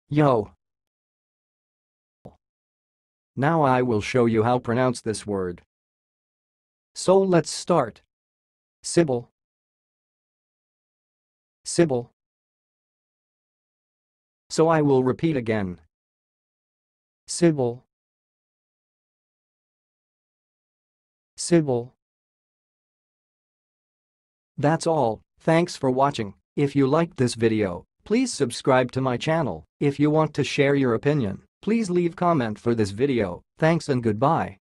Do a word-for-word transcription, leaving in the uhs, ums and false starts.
Yo. Now I will show you how to pronounce this word. So let's start. Sibol. Sibol. So I will repeat again. Sibol. Sibol. That's all. Thanks for watching. If you liked this video, please subscribe to my channel. If you want to share your opinion, please leave comment for this video. Thanks and goodbye.